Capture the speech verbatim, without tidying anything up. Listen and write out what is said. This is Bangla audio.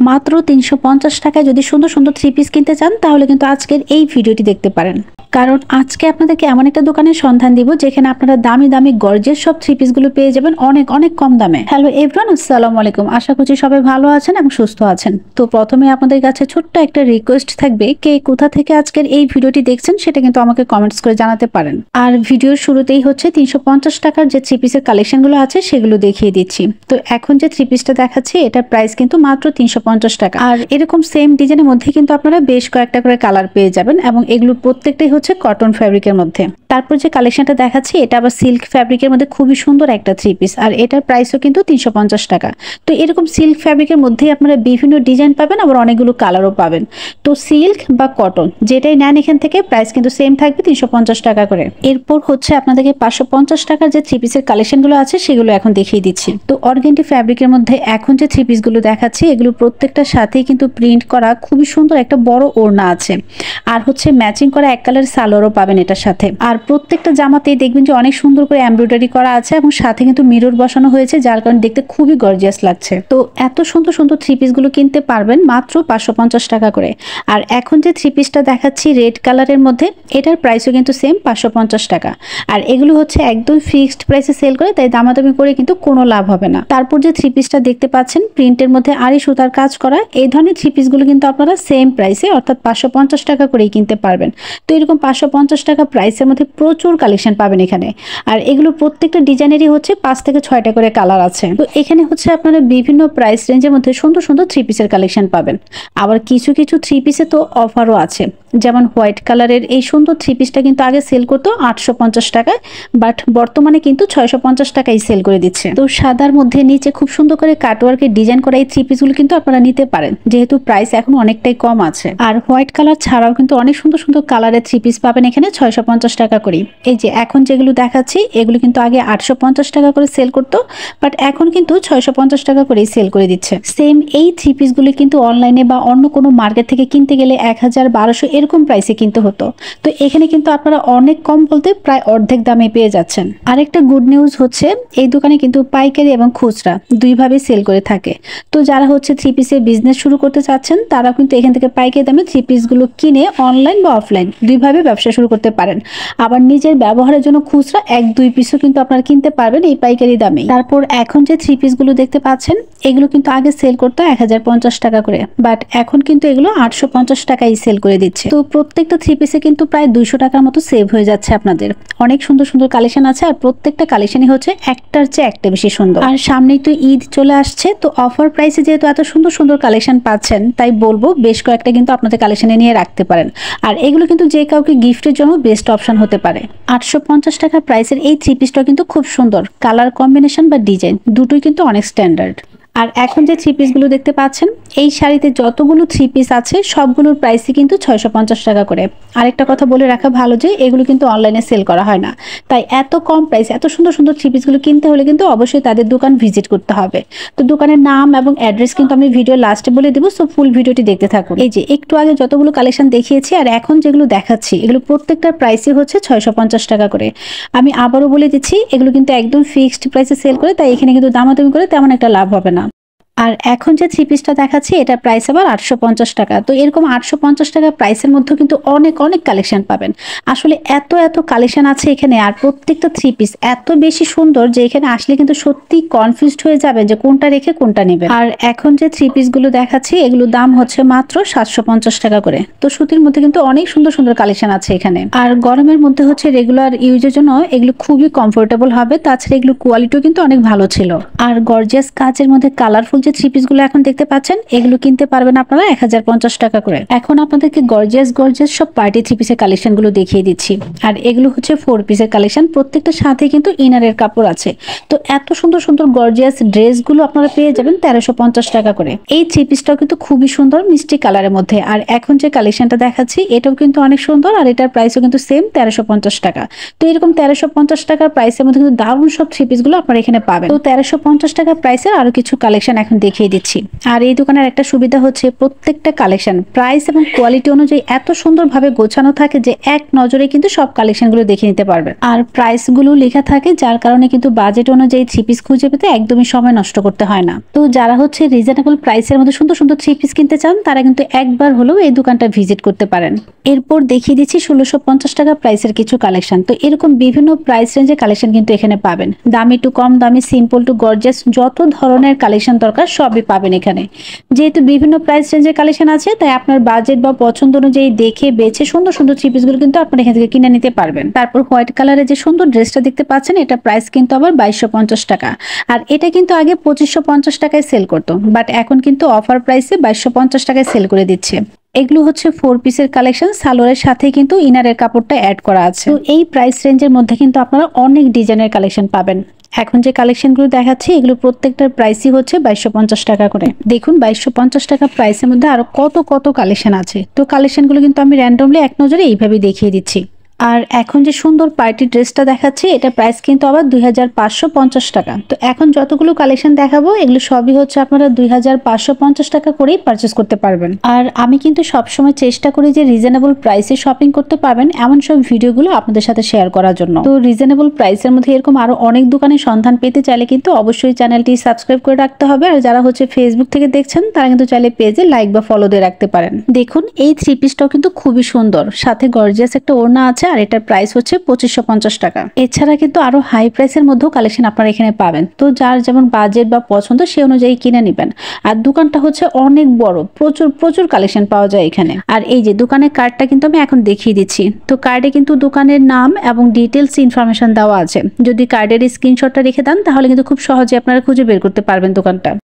মাত্র তিনশো পঞ্চাশ টাকায় যদি সুন্দর সুন্দর থ্রি পিস কিনতে চান তাহলে কিন্তু আজকের এই ভিডিওটি দেখতে পারেন। কারণ আজকে আপনাদেরকে এমন একটা দোকানের সন্ধান দিব যেখানে আপনারা দামি দামি গর্জিয়াস সব থ্রি পিস গুলো পেয়ে যাবেন অনেক অনেক কম দামে। হ্যালো এভরিওয়ান, আসসালামু আলাইকুম। আশা করছি সবাই ভালো আছেন এবং সুস্থ আছেন। তো প্রথমে আপনাদের কাছে ছোট্ট একটা রিকোয়েস্ট থাকবে, কে কোথা থেকে আজকের এই ভিডিওটি দেখছেন সেটা কিন্তু আমাকে কমেন্টস করে জানাতে পারেন। আর ভিডিওর শুরুতেই হচ্ছে তিনশো পঞ্চাশ টাকার যে থ্রি পিসের কালেকশন গুলো আছে সেগুলো দেখিয়ে দিচ্ছি। তো এখন যে থ্রি পিসটা দেখাচ্ছি এটার প্রাইস কিন্তু মাত্র তিনশো পঞ্চাশ টাকা। আর এরকম সেম ডিজাইনের মধ্যে কিন্তু আপনারা বেশ কয়েকটা করে কালার পেয়ে যাবেন এবং এগুলোর প্রত্যেকটাই হচ্ছে কটন ফ্যাব্রিকের মধ্যে। তারপর যে কালেকশনটা দেখাচ্ছি এটা আবার সিল্ক ফ্যাব্রিকের মধ্যে খুবই সুন্দর একটা থ্রি পিস, আর এটার প্রাইসও কিন্তু তিনশো পঞ্চাশ টাকা। তো এরকম সিল্ক ফ্যাব্রিকের মধ্যেই আপনারা বিভিন্ন ডিজাইন পাবেন, আবার অনেকগুলো কালারও পাবেন। তো সিল্ক বা কটন যেটাই নেন এখান থেকে প্রাইস কিন্তু সেম থাকবে তিনশো পঞ্চাশ টাকা করে। এরপর হচ্ছে আপনাদেরকে পাঁচশো পঞ্চাশ টাকার যে থ্রি পিসের কালেকশনগুলো আছে সেগুলো এখন দেখিয়ে দিচ্ছি। তো অর্গেন্ডি ফ্যাব্রিকের মধ্যে এখন যে থ্রি পিসগুলো দেখাচ্ছি এগুলো প্রত্যেকটার সাথেই কিন্তু প্রিন্ট করা খুবই সুন্দর একটা বড় ওড়না আছে, আর হচ্ছে ম্যাচিং করা এক কালার সালোয়ারও পাবেন এটার সাথে। আর প্রত্যেকটা জামাতেই দেখবেন যে অনেক সুন্দর করে এমব্রয়ডারি করা আছে এবং সাথে কিন্তু মিরর বসানো হয়েছে, যার কারণে দেখতে খুবই গর্জিয়াস লাগছে। তো এত সুন্দর সুন্দর থ্রি পিস গুলো কিনতে পারবেন মাত্র পাঁচশো পঞ্চাশ টাকা করে। আর এখন যে থ্রি পিসটা দেখাচ্ছি রেড কালারের মধ্যে এটার প্রাইসও কিন্তু সেম পাঁচশো পঞ্চাশ টাকা। আর এগুলো হচ্ছে একদম ফিক্সড প্রাইসে সেল করে, তাই দামাদামি করে কিন্তু কোনো লাভ হবে না। তারপর যে থ্রি পিসটা দেখতে পাচ্ছেন প্রিন্টের মধ্যে আড়ি সুতার কাজ করা, এই ধরনের থ্রি পিস গুলো কিন্তু আপনারা সেম প্রাইসে অর্থাৎ পাঁচশো পঞ্চাশ টাকা করেই কিনতে পারবেন। তো এরকম পাঁচশো পঞ্চাশ টাকা প্রাইসের মধ্যে প্রচুর কালেকশন পাবেন এখানে। আর এগুলো প্রত্যেকটা ডিজাইনেরই হচ্ছে পাঁচ থেকে ছয়টা করে কালার আছে। তো এখানে হচ্ছে আপনারা বিভিন্ন প্রাইস রেঞ্জের মধ্যে সুন্দর সুন্দর থ্রি পিসের কালেকশন পাবেন। আবার কিছু কিছু থ্রি পিসে তো অফারও আছে, যেমন হোয়াইট কালারের এই সুন্দর থ্রি পিসটা কিন্তু আগে সেল করতো আটশো পঞ্চাশ টাকায়, বাট বর্তমানে কিন্তু ছয়শো পঞ্চাশ টাকায় সেল করে দিচ্ছে। তো সাদার মধ্যে নিচে খুব সুন্দর করে কাটওয়ার্কের ডিজাইন করা এই থ্রি পিসগুলো কিন্তু আপনারা নিতে পারেন, যেহেতু প্রাইস এখন অনেকটাই কম আছে। আর হোয়াইট কালার ছাড়াও কিন্তু অনেক সুন্দর সুন্দর কালারের থ্রি পিস পাবেন এখানে ছয়শো পঞ্চাশ টাকা করে। এই যে এখন যেগুলো দেখাচ্ছি এগুলো কিন্তু আগে আটশো পঞ্চাশ টাকা করে সেল করতো, বাট এখন কিন্তু ছয়শো পঞ্চাশ টাকা করেই সেল করে দিচ্ছে। সেম এই থ্রি পিসগুলো কিন্তু অনলাইনে বা অন্য কোনো মার্কেট থেকে কিনতে গেলে এক হাজার বারোশো এরকম প্রাইসে কিনতে হতো। তো এখানে কিন্তু আপনারা অনেক কম বলতে প্রায় অর্ধেক দামে পেয়ে যাচ্ছেন। আরেকটা গুড নিউজ হচ্ছে এই দোকানে কিন্তু পাইকারি এবং খুচরা দুইভাবে সেল করে থাকে। তো যারা হচ্ছে থ্রি পিসের বিজনেস শুরু করতে চাচ্ছেন তারা কিন্তু এখান থেকে পাইকারি দামে থ্রি পিসগুলো কিনে অনলাইন বা অফলাইন দুইভাবে ব্যবসা শুরু করতে পারেন। আবার নিজের ব্যবহারের জন্য খুচরা এক দুই পিসও কিন্তু আপনারা কিনতে পারবেন এই পাইকারি দামে। তারপর এখন যে থ্রি পিসগুলো দেখতে পাচ্ছেন এগুলো কিন্তু আগে সেল করতো এক হাজার পঞ্চাশ টাকা করে, বাট এখন কিন্তু এগুলো আটশো পঞ্চাশ টাকায় সেল করে দিচ্ছে। তো প্রত্যেকটা থ্রি পিসে কিন্তু প্রায় দুইশো টাকার মতো সেভ হয়ে যাচ্ছে আপনাদের। অনেক সুন্দর সুন্দর কালেকশন আছে, আর প্রত্যেকটা কালেকশনই হচ্ছে একটার চেয়ে একটা বেশি সুন্দর। আর সামনেই তো ঈদ চলে আসছে, তো অফার প্রাইসে যেহেতু এত সুন্দর সুন্দর কালেকশন পাচ্ছেন তাই বলবো বেশ কয়েকটা কিন্তু আপনাদের কালেকশনে নিয়ে রাখতে পারেন। আর এগুলো কিন্তু যে কাউকে গিফটের জন্য বেস্ট অপশন হতে পারে। আটশো পঞ্চাশ টাকা প্রাইসের এই থ্রি পিসটা কিন্তু খুব সুন্দর, কালার কম্বিনেশন বা ডিজাইন দুটোই কিন্তু অনেক স্ট্যান্ডার্ড। আর এখন যে থ্রি পিসগুলো দেখতে পাচ্ছেন এই শাড়িতে যতগুলো থ্রি পিস আছে সবগুলোর প্রাইসই কিন্তু ছয়শো পঞ্চাশ টাকা করে। আরেকটা কথা বলে রাখা ভালো যে এগুলো কিন্তু অনলাইনে সেল করা হয় না, তাই এত কম প্রাইস এত সুন্দর সুন্দর থ্রি পিসগুলো কিনতে হলে কিন্তু অবশ্যই তাদের দোকান ভিজিট করতে হবে। তো দোকানের নাম এবং অ্যাড্রেস কিন্তু আমি ভিডিও লাস্টে বলে দেবো, সো ফুল ভিডিওটি দেখতে থাকুন। এই যে একটু আগে যতগুলো কালেকশন দেখিয়েছি আর এখন যেগুলো দেখাচ্ছি এগুলো প্রত্যেকটার প্রাইসই হচ্ছে ছয়শো পঞ্চাশ টাকা করে। আমি আবারও বলে দিচ্ছি এগুলো কিন্তু একদম ফিক্সড প্রাইসে সেল করে, তাই এখানে কিন্তু দামাদামি করে তেমন একটা লাভ হবে না। আর এখন যে থ্রি পিসটা দেখাচ্ছি এটা প্রাইস আবার আটশো পঞ্চাশ টাকা। তো এরকম আটশো পঞ্চাশ টাকা প্রাইসের মধ্যে কিন্তু অনেক অনেক কালেকশন পাবেন। আসলে এত এত কালেকশন আছে এখানে, আর প্রত্যেকটা থ্রি পিস এত বেশি সুন্দর যে এখানে আসলে কিন্তু সত্যি কনফিউজড হয়ে যাবে যে কোনটা রেখে কোনটা নেবেন। আর এখন যে থ্রি পিস গুলো দেখাচ্ছি এগুলো দাম হচ্ছে মাত্র সাতশো পঞ্চাশ টাকা করে। তো সুতির মধ্যে কিন্তু অনেক সুন্দর সুন্দর কালেকশন আছে এখানে। আর গরমের মধ্যে হচ্ছে রেগুলার ইউজের জন্য এগুলো খুবই কমফোর্টেবল হবে, তাছাড়া এগুলো কোয়ালিটিও কিন্তু অনেক ভালো ছিল। আর গর্জিয়াস কাচের মধ্যে কালারফুল যে থ্রি পিস গুলো এখন দেখতে পাচ্ছেন এগুলো কিনতে পারবেন আপনারা এক হাজার পঞ্চাশ টাকা করে। এখন আপনাদেরকে গর্জিয়াস গর্জিয়াস সব পার্টি থ্রি পিসের কালেকশন গুলো দেখিয়ে দিচ্ছি। আর এগুলো হচ্ছে ফোর পিসের কালেকশন, প্রত্যেকটার সাথে কিন্তু ইনারের কাপড় আছে। তো এত সুন্দর সুন্দর গর্জিয়াস ড্রেস গুলো আপনারা পেয়ে যাবেন তেরোশো পঞ্চাশ টাকা করে। এই থ্রি পিসটাও কিন্তু খুবই সুন্দর মিষ্টি কালারের মধ্যে। আর এখন যে কালেকশনটা দেখাচ্ছি এটাও কিন্তু অনেক সুন্দর, আর এটার প্রাইসও কিন্তু সেম তেরোশো পঞ্চাশ টাকা। তো এরকম তেরোশো পঞ্চাশ টাকার প্রাইসের মধ্যে কিন্তু দারুণ সব থ্রি পিস গুলো আপনারা এখানে পাবেন। তো তেরোশো পঞ্চাশ টাকা প্রাইসের আরো কিছু কালেকশন এখন এখন দেখিয়ে দিচ্ছি। আর এই দোকানের একটা সুবিধা হচ্ছে প্রত্যেকটা কালেকশন প্রাইস এবং কোয়ালিটি অনুযায়ী এত সুন্দরভাবে গোছানো থাকে যে এক নজরে কিন্তু সব কালেকশনগুলো দেখে নিতে পারবেন। আর প্রাইসগুলো লেখা থাকে, যার কারণে কিন্তু বাজেট অনুযায়ী থ্রি পিস খুঁজে পেতে একদমই সময় নষ্ট করতে হয় না। তো যারা হচ্ছে রিজনেবল প্রাইসের মধ্যে সুন্দর সুন্দর থ্রি পিস কিনতে চান তারা কিন্তু একবার হলেও এই দোকানটা ভিজিট করতে পারেন। এরপর দেখিয়ে দিচ্ছি ষোলোশো পঞ্চাশ টাকা প্রাইসের কিছু কালেকশন। তো এরকম বিভিন্ন প্রাইস রেঞ্জের কালেকশন কিন্তু এখানে পাবেন। দামি টু কম দামি, সিম্পল টু গর্জিয়াস, যত ধরনের কালেকশন দরকার সবই পাবেন এখানে। যেহেতু বিভিন্ন প্রাইস রেঞ্জের কালেকশন আছে, তাই আপনার বাজেট বা পছন্দ অনুযায়ী দেখে বেছে সুন্দর সুন্দর থ্রি পিসগুলো কিন্তু আপনারা এখান থেকে কিনে নিতে পারবেন। তারপর হোয়াইট কালারের যে সুন্দর ড্রেসটা দেখতে পাচ্ছেন, এটা প্রাইস কিন্তু আবার বাইশশো পঞ্চাশ টাকা। আর এটা কিন্তু আগে পঁচিশশো পঞ্চাশ টাকায় সেল করতো, বাট এখন কিন্তু অফার প্রাইসে বাইশশো পঞ্চাশ টাকায় সেল করে দিচ্ছে। এগুলো হচ্ছে ফোর পিসের কালেকশন, সালোয়ারের সাথে কিন্তু ইনারের কাপড়টা অ্যাড করা আছে। তো এই প্রাইস রেঞ্জের মধ্যে কিন্তু আপনারা অনেক ডিজাইনের কালেকশন পাবেন। এখন যে কালেকশনগুলো দেখাচ্ছি এগুলো প্রত্যেকটার প্রাইসই হচ্ছে বাইশশো পঞ্চাশ টাকা করে। দেখুন বাইশশো পঞ্চাশ টাকা প্রাইসের মধ্যে আরো কত কত কালেকশন আছে। তো কালেকশনগুলো কিন্তু আমি র্যান্ডমলি এক নজরে এইভাবে দেখিয়ে দিচ্ছি। আর এখন যে সুন্দর পার্টি ড্রেসটা দেখাচ্ছি, এটা প্রাইস কিন্তু আবার দুই হাজার পাঁচশো পঞ্চাশ টাকা। তো এখন যতগুলো কালেকশন দেখাবো এগুলো সবই হচ্ছে আপনারা দুই হাজার পাঁচশো পঞ্চাশ টাকা করেই পারচেস করতে পারবেন। আর আমি কিন্তু সবসময় চেষ্টা করি যে রিজনেবল প্রাইসে শপিং করতে পারবেন এমন সব ভিডিওগুলো আপনাদের সাথে শেয়ার করার জন্য। তো রিজনেবল প্রাইসের মধ্যে এরকম আরো অনেক দোকানের সন্ধান পেতে চাইলে কিন্তু অবশ্যই চ্যানেলটি সাবস্ক্রাইব করে রাখতে হবে। আর যারা হচ্ছে ফেসবুক থেকে দেখছেন তারা কিন্তু চাইলে পেজে লাইক বা ফলো দিয়ে রাখতে পারেন। দেখুন এই থ্রি পিসটাও কিন্তু খুবই সুন্দর, সাথে গর্জিয়াস একটা ওড়না আছে, আর এটার প্রাইস হচ্ছে পঁচিশশো পঞ্চাশ টাকা। এছাড়া কিন্তু আরো হাই প্রাইসের মধ্যেও কালেকশন আপনারা এখানে পাবেন। তো যার যেমন বাজেট বা পছন্দ সে অনুযায়ী কিনে নেবেন। আর দোকানটা হচ্ছে অনেক বড়, প্রচুর প্রচুর কালেকশন পাওয়া যায় এখানে। আর এই যে দোকানের কার্ডটা কিন্তু আমি এখন দেখিয়ে দিচ্ছি। তো কার্ডে কিন্তু দোকানের নাম এবং ডিটেলস ইনফরমেশন দেওয়া আছে। যদি কার্ডের স্ক্রিনশটটা রেখে দেন তাহলে কিন্তু খুব সহজে আপনারা খুঁজে বের করতে পারবেন দোকানটা।